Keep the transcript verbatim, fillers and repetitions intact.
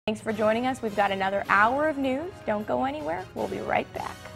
Thanks for joining us. We've got another hour of news. Don't go anywhere. We'll be right back.